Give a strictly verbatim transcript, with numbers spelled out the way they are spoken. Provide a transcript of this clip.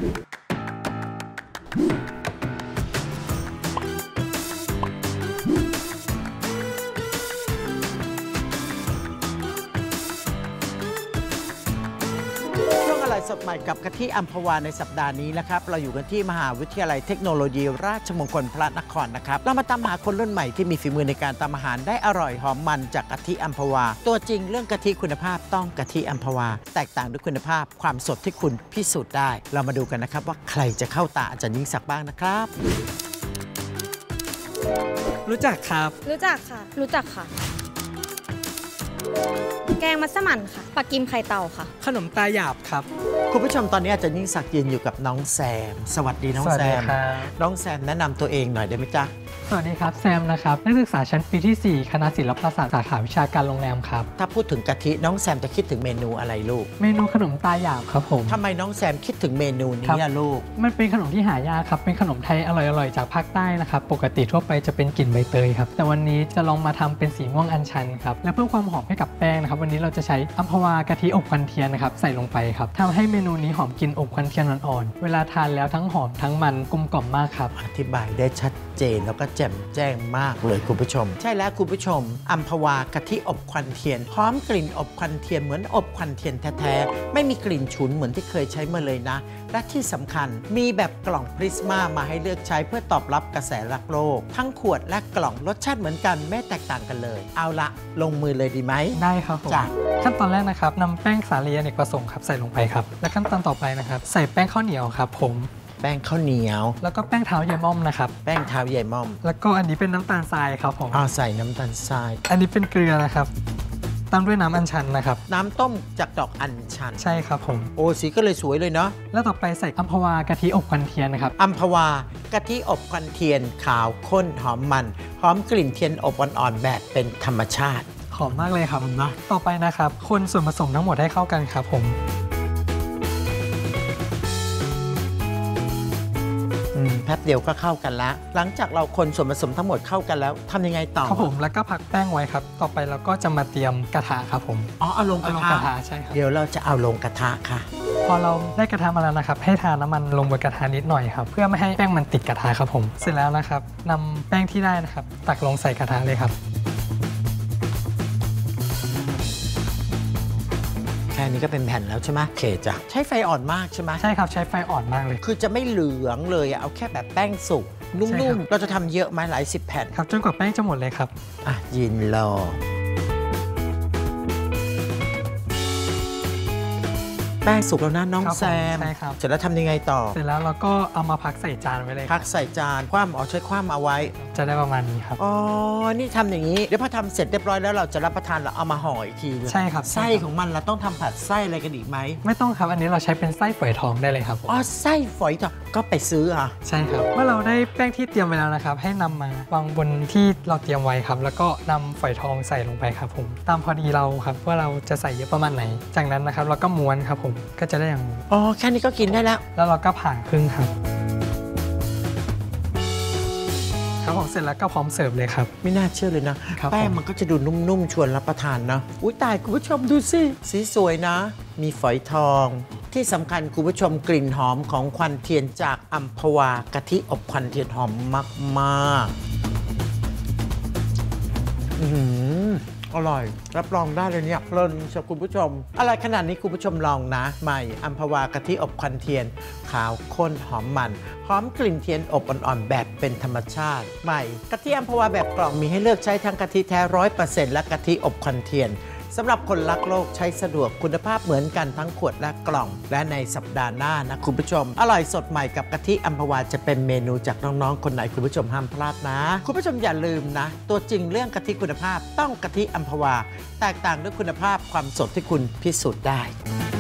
สดใหม่กับกะทิอัมพวาในสัปดาห์นี้นะครับเราอยู่กันที่มหาวิทยาลัยเทคโนโลยีราชมงคลพระนครนะครับเรามาตามหาคนรุ่นใหม่ที่มีฝีมือในการทำอาหารได้อร่อยหอมมันจากกะทิอัมพวาตัวจริงเรื่องกะทิคุณภาพต้องกะทิอัมพวาแตกต่างด้วยคุณภาพความสดที่คุณพิสูจน์ได้เรามาดูกันนะครับว่าใครจะเข้าตาอาจารย์ยิ่งศักดิ์บ้างนะครับรู้จักครับรู้จักค่ะรู้จักค่ะแกงมัสมั่นค่ะปลากิมไข่เต่าค่ะขนมตาหยาบครับคุณผู้ชมตอนนี้อาจารย์ยิ่งศักดิ์ยืนอยู่กับน้องแซมสวัสดีน้องแซมน้องแซมแนะนำตัวเองหน่อยได้ไหมจ๊ะสวัสดีครับแซมนะครับนักศึกษาชั้นปีที่สี่คณะศิลปศาสตร์สาขาวิชาการโรงแรมครับถ้าพูดถึงกะทิน้องแซมจะคิดถึงเมนูอะไรลูกเมนูขนมตาหยาบครับผมทำไมน้องแซมคิดถึงเมนูนี้ล่ะลูกมันเป็นขนมที่หายากครับเป็นขนมไทยอร่อยๆจากภาคใต้นะครับปกติทั่วไปจะเป็นกลิ่นใบเตยครับแต่วันนี้จะลองมาทำเป็นสีม่วงอัญชันครับและเพิ่มความหอมให้กับแป้งนะครับวันนี้เราจะใช้อัมพวากะทิอบควันเทียนนะครับใส่ลงไปครับทำให้เมนูนี้หอมกลิ่นอบควันเทียนอ่อนๆเวลาทานแล้วทั้งหอมทั้งมันกลมกล่อมมากครับอธิบายได้ชัดเจนแล้วก็แจ่มแจ้งมากเลยคุณผู้ชมใช่แล้วคุณผู้ชมอัมพวากะทิอบควันเทียนหอมกลิ่นอบควันเทียนเหมือนอบควันเทียนแท้ๆไม่มีกลิ่นฉุนเหมือนที่เคยใช้มาเลยนะและที่สำคัญมีแบบกล่องพริสมามาให้เลือกใช้เพื่อตอบรับกระแสรักโลกทั้งขวดและกล่องรสชาติเหมือนกันไม่แตกต่างกันเลยเอาละลงมือเลยดีไหมได้ครับผมขั้นตอนแรกนะครับนำแป้งสาลีอเนกประสงค์ครับใส่ลงไปครับและขั้นตอนต่อไปนะครับใส่แป้งข้าวเหนียวครับผมแป้งข้าวเหนียวแล้วก็แป้งเท้าใยม่อมนะครับแป้งเท้าใยม่อมแล้วก็อันนี้เป็นน้ำตาลทรายครับผมอ๋อใส่น้ำตาลทรายอันนี้เป็นเกลือนะครับตามด้วยน้ำอัญชันนะครับน้ำต้มจากดอกอัญชันใช่ครับผมโอ้สีก็เลยสวยเลยเนาะแล้วต่อไปใส่อัมพวากะทิอบควันเทียนนะครับอัมพวากะทิอบควันเทียนขาวข้นหอมมันหอมกลิ่นเทียนอบอ่อนๆแบบเป็นธรรมชาติหอมมากเลยครับนะต่อไปนะครับคนส่วนผสมทั้งหมดให้เข้ากันครับผมแป๊บเดียวก็เข้ากันแล้วหลังจากเราคนส่วนผสมทั้งหมดเข้ากันแล้วทำยังไงต่อครับผมแล้วก็พักแป้งไว้ครับต่อไปเราก็จะมาเตรียมกระทะครับผมอ๋อเอาลงกระทะใช่ครับเดี๋ยวเราจะเอาลงกระทะค่ะพอเราได้กระทะมาแล้วนะครับให้ทาน้ำมันลงบนกระทะนิดหน่อยครับเพื่อไม่ให้แป้งมันติดกระทะครับผมเสร็จแล้วนะครับนำแป้งที่ได้นะครับตักลงใส่กระทะเลยครับแค่นี้ก็เป็นแผ่นแล้วใช่ไหมเคจ้ะใช้ไฟอ่อนมากใช่ไหมใช่ครับใช้ไฟอ่อนมากเลยคือจะไม่เหลืองเลยเอาแค่แบบแป้งสุกนุ่มๆเราจะทำเยอะไหมหลายสิบแผ่นครับจนกว่าแป้งจะหมดเลยครับอ่ะยืนรอแป้งสุกแล้วนะน้องแซมใช่ครับเสร็จแล้วทำยังไงต่อเสร็จแล้วเราก็เอามาพักใส่จานไว้เลยพักใส่จานคว่ำเอาใช้คว่ำเอาไว้จะได้ประมาณนี้ครับอ๋อนี่ทำอย่างนี้เดี๋ยวพอทำเสร็จเรียบร้อยแล้วเราจะรับประทานเราเอามาห่ออีกทีใช่ครับไส้ของมันเราต้องทำผัดไส้อะไรกันอีกไหมไม่ต้องครับอันนี้เราใช้เป็นไส้ฝอยทองได้เลยครับอ๋อไส้ฝอยทองก็ไปซื้ออ่ะใช่ครับเมื่อเราได้แป้งที่เตรียมไว้แล้วนะครับให้นำมาวางบนที่เราเตรียมไว้ครับแล้วก็นำฝอยทองใส่ลงไปครับผมตามพอดีเราครับว่าเราจะใส่เยอะประมาณไหนจากนั้นนะครับเราก็ม้วนครับผมก็จะได้อย่างอ๋อแค่นี้ก็กินได้แล้วแล้วเราก็ผ่าครึ่งครับครับผมเสร็จแล้วก็พร้อมเสิร์ฟเลยครับไม่น่าเชื่อเลยนะแป้งมันก็จะดูนุ่มๆชวนรับประทานนะอุ้ยตายคุณผู้ชมดูสิสีสวยนะมีฝอยทองที่สำคัญคุณผู้ชมกลิ่นหอมของควันเทียนจากอัมพวากะทิอบควันเทียนหอมมากๆอืออร่อยรับรองได้เลยเนี่ยเพลินเชียวคุณผู้ชมอะไรขนาดนี้คุณผู้ชมลองนะใหม่อัมพวากะทิอบควันเทียนขาวข้นหอมมันหอมกลิ่นเทียนอบอ่อนๆแบบเป็นธรรมชาติใหม่กะทิอัมพวาแบบกล่องมีให้เลือกใช้ทั้งกะทิแท้ร้อยเปอร์เซ็นต์และกะทิอบควันเทียนสำหรับคนรักโลกใช้สะดวกคุณภาพเหมือนกันทั้งขวดและกล่องและในสัปดาห์หน้านะคุณผู้ชมอร่อยสดใหม่กับกะทิอัมพวาจะเป็นเมนูจากน้องๆคนไหนคุณผู้ชมห้ามพลาดนะคุณผู้ชมอย่าลืมนะตัวจริงเรื่องกะทิคุณภาพต้องกะทิอัมพวาแตกต่างด้วยคุณภาพความสดที่คุณพิสูจน์ได้